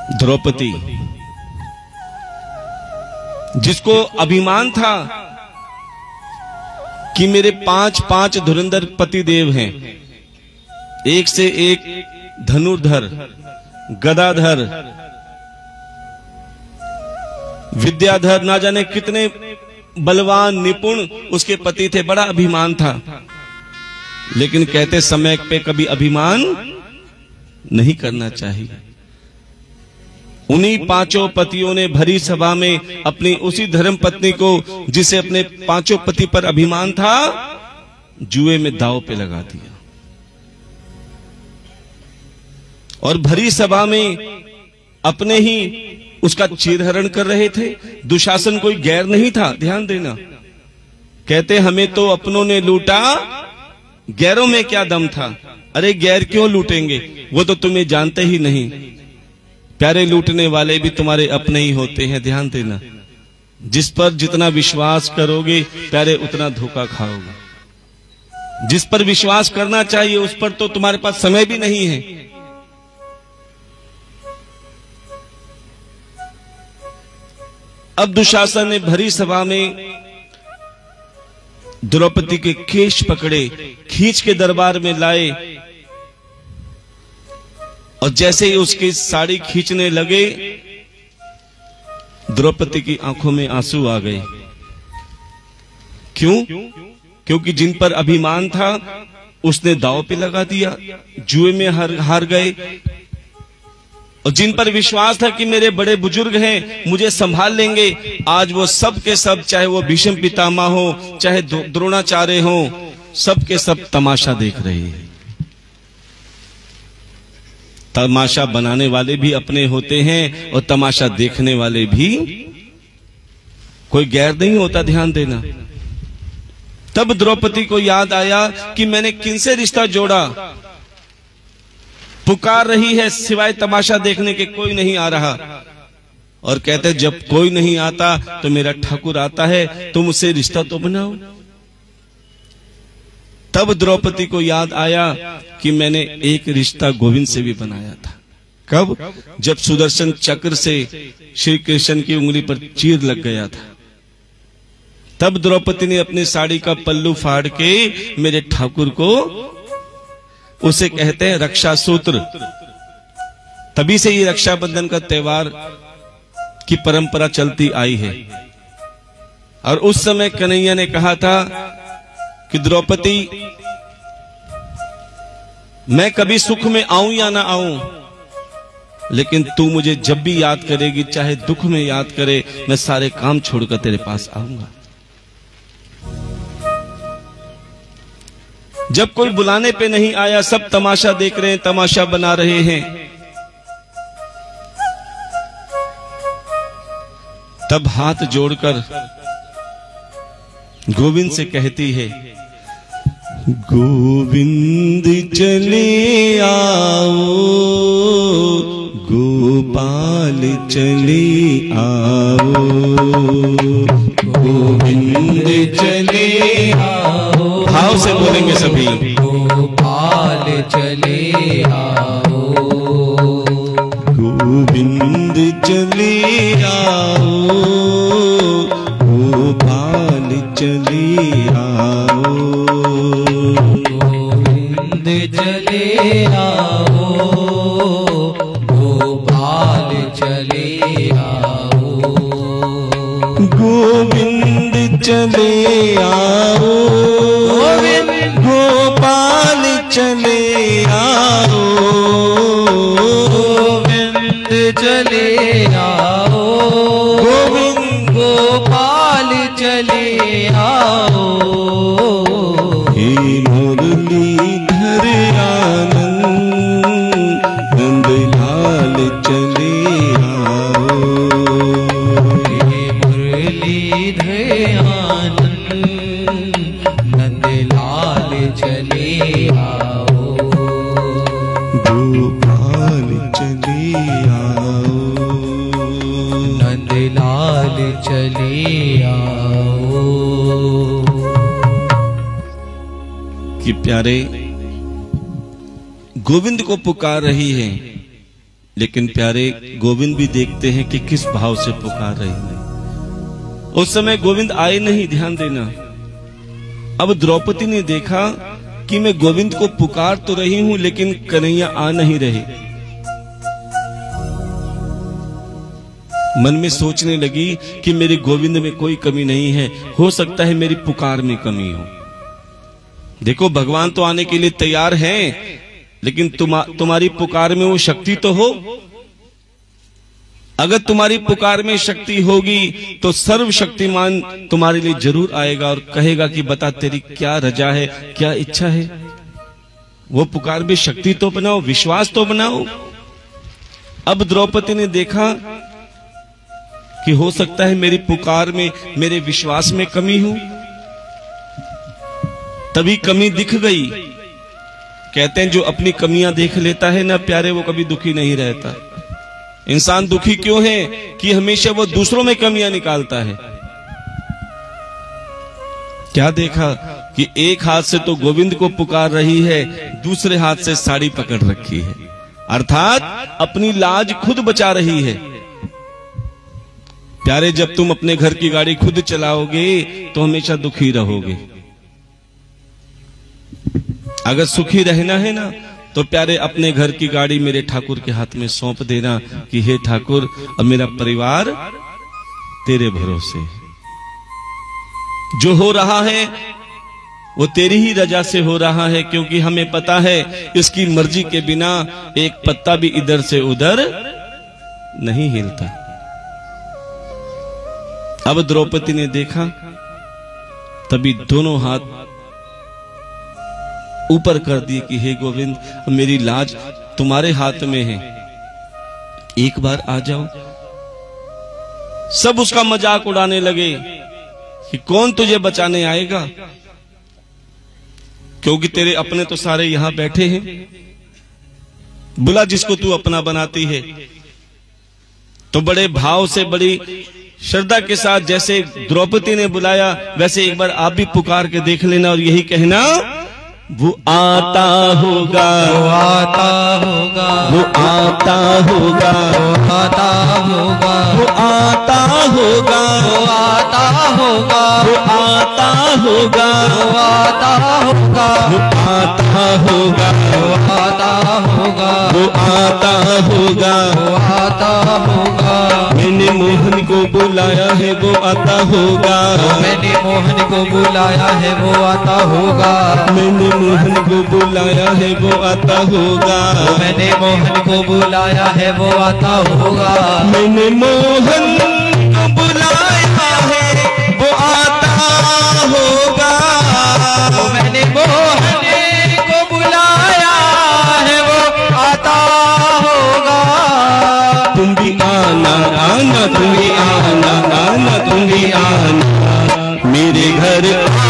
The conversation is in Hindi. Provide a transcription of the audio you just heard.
द्रौपदी, जिसको अभिमान था कि मेरे 5 धुरंधर पतिदेव हैं, एक से एक धनुर्धर, गदाधर, विद्याधर, ना जाने कितने बलवान निपुण उसके पति थे। बड़ा अभिमान था, लेकिन कहते समय पे कभी अभिमान नहीं करना चाहिए। उन्हीं 5 पतियों ने भरी सभा में अपनी उसी धर्म पत्नी को, जिसे अपने 5 पति पर अभिमान था, जुए में दांव पे लगा दिया। और भरी सभा में अपने ही उसका चीरहरण कर रहे थे। दुशासन कोई गैर नहीं था, ध्यान देना। कहते हमें तो अपनों ने लूटा, गैरों में क्या दम था। अरे गैर क्यों लूटेंगे, वो तो तुम्हें जानते ही नहीं। प्यारे, लूटने वाले भी तुम्हारे अपने ही होते हैं, ध्यान देना। जिस पर जितना विश्वास करोगे प्यारे, उतना धोखा खाओगे। जिस पर विश्वास करना चाहिए उस पर तो तुम्हारे पास समय भी नहीं है। अब दुशासन ने भरी सभा में द्रौपदी के केश पकड़े, खींच के दरबार में लाए, और जैसे ही उसकी साड़ी खींचने लगे, द्रौपदी की आंखों में आंसू आ गए। क्यों? क्योंकि जिन पर अभिमान था उसने दांव पे लगा दिया, जुए में हार गए। और जिन पर विश्वास था कि मेरे बड़े बुजुर्ग हैं, मुझे संभाल लेंगे, आज वो सब के सब, चाहे वो भीष्म पितामह हो, चाहे द्रोणाचार्य हो, सब के सब तमाशा देख रहे हैं। तमाशा बनाने वाले भी अपने होते हैं और तमाशा देखने वाले भी कोई गैर नहीं होता, ध्यान देना। तब द्रौपदी को याद आया कि मैंने किनसे रिश्ता जोड़ा। पुकार रही है, सिवाय तमाशा देखने के कोई नहीं आ रहा। और कहते जब कोई नहीं आता तो मेरा ठाकुर आता है, तुम उससे रिश्ता तो बनाओ। तब द्रौपदी को याद आया कि मैंने एक रिश्ता गोविंद से भी बनाया था। कब? जब सुदर्शन चक्र से श्री कृष्ण की उंगली पर चीर लग गया था। तब द्रौपदी ने अपनी साड़ी का पल्लू फाड़ के मेरे ठाकुर को, उसे कहते हैं रक्षा सूत्र। तभी से ये रक्षाबंधन का त्योहार की परंपरा चलती आई है। और उस समय कन्हैया ने कहा था कि द्रौपदी, मैं कभी सुख में आऊं या ना आऊं, लेकिन तू मुझे जब भी याद करेगी, चाहे दुख में याद करे, मैं सारे काम छोड़कर तेरे पास आऊंगा। जब कोई बुलाने पे नहीं आया, सब तमाशा देख रहे हैं, तमाशा बना रहे हैं, तब हाथ जोड़कर गोविंद से कहती है, गोविंद चले आओ, गोपाल चले आओ, गोविंद चले आओ। भाव से बोलेंगे सभी, गोपाल चले आओ, गोविंद चले आओ, गोपाल चले आओ, गोविंद चले आओ, गोपाल चले आओ, गोविंद चले आओ, गोपाल चले आओ, गोविंद चले आओ, गोविंद गोपाल चले आओ, हे मुरलीधर आनंद नंदलाल चले आओ, हे मुरलीधर आनंद नंदलाल चले आओ, गोपाल चले आओ, नंदलाल चले आओ। कि प्यारे, गोविंद को पुकार रही है, लेकिन प्यारे गोविंद भी देखते हैं कि किस भाव से पुकार रही है। उस समय गोविंद आए नहीं, ध्यान देना। अब द्रौपदी ने देखा कि मैं गोविंद को पुकार तो रही हूं लेकिन कन्हैया आ नहीं रहे। मन में सोचने लगी कि मेरे गोविंद में कोई कमी नहीं है, हो सकता है मेरी पुकार में कमी हो। देखो भगवान तो आने के लिए तैयार हैं, लेकिन तुम्हारी पुकार में वो शक्ति तो हो। अगर तुम्हारी पुकार में शक्ति होगी तो सर्वशक्तिमान तुम्हारे लिए जरूर आएगा और कहेगा कि बता तेरी क्या रजा है, क्या इच्छा है। वो पुकार में शक्ति तो बनाओ, विश्वास तो बनाओ। अब द्रौपदी ने देखा कि हो सकता है मेरी पुकार में, मेरे विश्वास में कमी हो। तभी कमी दिख गई। कहते हैं जो अपनी कमियां देख लेता है ना प्यारे, वो कभी दुखी नहीं रहता। इंसान दुखी क्यों है कि हमेशा वो दूसरों में कमियां निकालता है। क्या देखा कि एक हाथ से तो गोविंद को पुकार रही है, दूसरे हाथ से साड़ी पकड़ रखी है, अर्थात अपनी लाज खुद बचा रही है। प्यारे जब तुम अपने घर की गाड़ी खुद चलाओगे तो हमेशा दुखी रहोगे। अगर सुखी रहना है ना तो प्यारे अपने घर की गाड़ी मेरे ठाकुर के हाथ में सौंप देना कि हे ठाकुर अब मेरा परिवार तेरे भरोसे है। जो हो रहा है वो तेरी ही रजा से हो रहा है, क्योंकि हमें पता है इसकी मर्जी के बिना एक पत्ता भी इधर से उधर नहीं हिलता। अब द्रौपदी ने देखा, तभी दोनों हाथ ऊपर कर दिए कि हे गोविंद मेरी लाज तुम्हारे हाथ में है, एक बार आ जाओ। सब उसका मजाक उड़ाने लगे कि कौन तुझे बचाने आएगा, क्योंकि तेरे अपने तो सारे यहां बैठे हैं, बुला जिसको तू अपना बनाती है। तो बड़े भाव से, बड़ी श्रद्धा के साथ जैसे द्रौपदी ने बुलाया वैसे एक बार आप भी पुकार के देख लेना और यही कहना, वो आता होगा, वो आता होगा, वो आता होगा, वो आता होगा, वो आता होगा, वो आता होगा, वो आता होगा, वो आता होगा, वो आता होगा, वो आता होगा, वो आता होगा, वो आता होगा। मैंने मोहन को बुलाया है वो आता होगा, मैंने मोहन को बुलाया है वो आता होगा, मैंने मोहन को बुलाया है वो आता होगा, मैंने मोहन को बुलाया है वो आता होगा, मैंने मोहन को बुलाया है वो आता होगा, मैंने मोहन को बुलाया है वो आता होगा। तुम भी आना आना, तुम भी आना आना, तुम भी आना मेरे घर